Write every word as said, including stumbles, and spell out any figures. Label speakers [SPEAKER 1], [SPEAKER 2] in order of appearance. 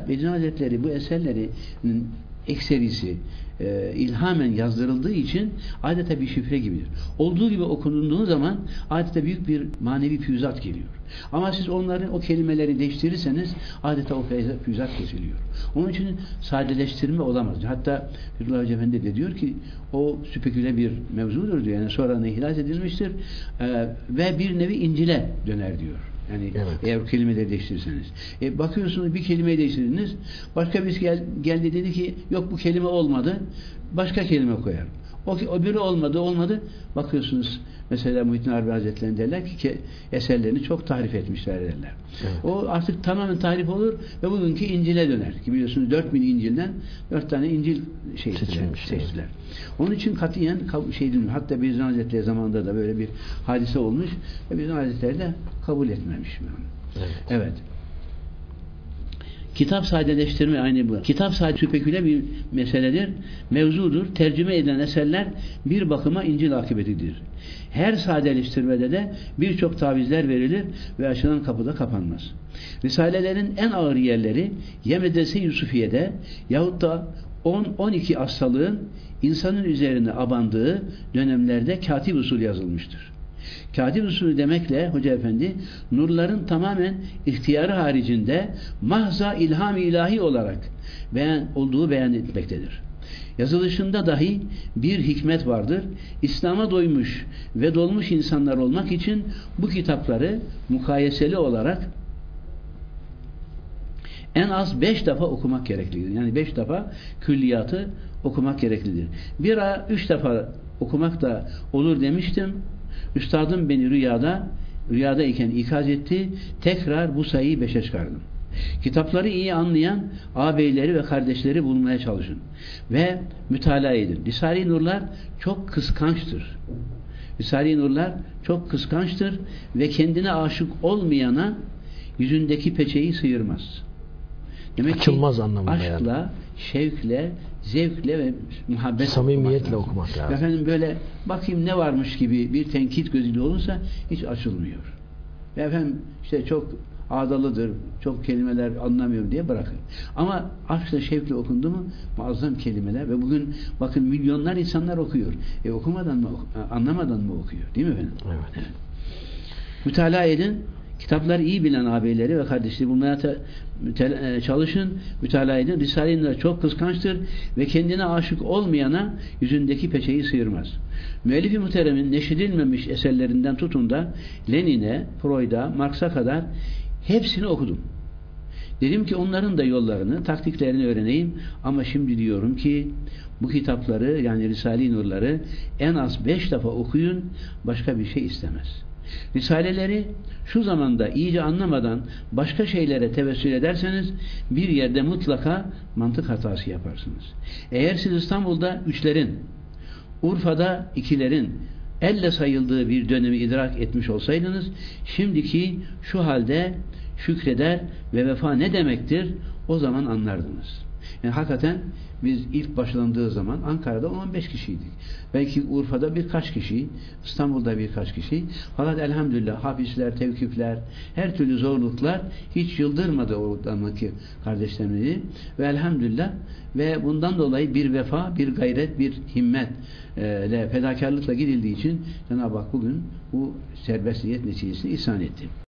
[SPEAKER 1] Bediüzzaman Hazretleri bu eserlerinin ekserisi e, ilhamen yazdırıldığı için adeta bir şifre gibidir. Olduğu gibi okunduğu zaman adeta büyük bir manevi füyüzat geliyor. Ama siz onları, o kelimeleri değiştirirseniz adeta o füyüzat kesiliyor. Onun için sadeleştirme olamaz. Hatta Fethullah Hoca Efendi de diyor ki o speküle bir mevzudur diyor. Yani sonradan ihlas edilmiştir e, ve bir nevi İncil'e döner diyor. Yani evet. Eğer o kelimeleri değiştirirseniz. E, bakıyorsunuz bir kelimeyi değiştirdiniz. Başka birisi gel, geldi dedi ki yok bu kelime olmadı. Başka kelime koyar. O, o biri olmadı olmadı. Bakıyorsunuz mesela Muhittin Arabi Hazretleri derler ki, ki eserlerini çok tahrif etmişler derler. Evet. O artık tamamen tahrif olur ve bugünkü İncil'e döner. Ki biliyorsunuz dört bin İncil'den dört tane İncil şey seçtiler. seçtiler. Onun için katiyen şey değil, hatta Bediüzzaman Hazretleri zamanında da böyle bir hadise olmuş ve Bediüzzaman Hazretleri de kabul etmemiş. Evet. evet. Kitap sadeleştirme aynı bu. Kitap sadece speküle bir meseledir, mevzudur. Tercüme edilen eserler bir bakıma İncil akıbetidir. Her sadeleştirmede de birçok tavizler verilir ve açılan kapıda kapanmaz. Risalelerin en ağır yerleri ya Medrese Yusufiye'de yahut da on on iki hastalığın insanın üzerine abandığı dönemlerde katip usulü yazılmıştır. Katip usulü demekle Hoca Efendi nurların tamamen ihtiyarı haricinde mahza ilham-ı ilahi olarak beyan, olduğu beyan etmektedir. Yazılışında dahi bir hikmet vardır. İslam'a doymuş ve dolmuş insanlar olmak için bu kitapları mukayeseli olarak en az beş defa okumak gereklidir. Yani beş defa külliyatı okumak gereklidir. Bir a üç defa okumak da olur demiştim. Üstadım beni rüyada rüyadayken ikaz etti. Tekrar bu sayıyı beşe çıkardım. Kitapları iyi anlayan ağabeyleri ve kardeşleri bulmaya çalışın. Ve mütalaa edin. Risale-i Nurlar çok kıskançtır. Risale-i Nurlar çok kıskançtır ve kendine aşık olmayana yüzündeki peçeyi sıyırmaz. Demek
[SPEAKER 2] Açılmaz
[SPEAKER 1] ki
[SPEAKER 2] anlamında
[SPEAKER 1] aşkla,
[SPEAKER 2] yani.
[SPEAKER 1] şevkle, zevkle ve muhabbetle
[SPEAKER 2] samimiyetle okumak lazım. lazım.
[SPEAKER 1] Efendim böyle bakayım ne varmış gibi bir tenkit gözüyle olursa hiç açılmıyor. Ve efendim işte çok ağdalıdır, çok kelimeler anlamıyorum diye bırakır. Ama aşkla şevkle okundu mu muazzam kelimeler ve bugün bakın milyonlar insanlar okuyor. E okumadan mı, anlamadan mı okuyor? Değil mi efendim?
[SPEAKER 2] Evet.
[SPEAKER 1] evet. Mütalaa edin. Kitapları iyi bilen ağabeyleri ve kardeşleri bulmaya te, te, çalışın, mütalaa edin. Risale-i Nur çok kıskançtır ve kendine aşık olmayana yüzündeki peçeyi sıyırmaz. Müellif-i muhteremin neşredilmemiş eserlerinden tutun da Lenin'e, Freud'a, Marx'a kadar hepsini okudum. Dedim ki onların da yollarını, taktiklerini öğreneyim ama şimdi diyorum ki bu kitapları yani Risale-i Nur'ları en az beş defa okuyun, başka bir şey istemez. Risaleleri şu zamanda iyice anlamadan başka şeylere tevessül ederseniz bir yerde mutlaka mantık hatası yaparsınız. Eğer siz İstanbul'da üçlerin, Urfa'da ikilerin elle sayıldığı bir dönemi idrak etmiş olsaydınız şimdiki şu halde şükreder ve vefa ne demektir o zaman anlardınız. Yani hakikaten biz ilk başlandığı zaman Ankara'da on on beş kişiydik. Belki Urfa'da birkaç kişi, İstanbul'da birkaç kişi. Fakat elhamdülillah hapisler, tevkifler, her türlü zorluklar hiç yıldırmadı oradaki kardeşlerimizi. Ve elhamdülillah ve bundan dolayı bir vefa, bir gayret, bir himmet ile fedakarlıkla gidildiği için Cenab-ı Hak bugün bu serbestiyet neticesini ihsan etti.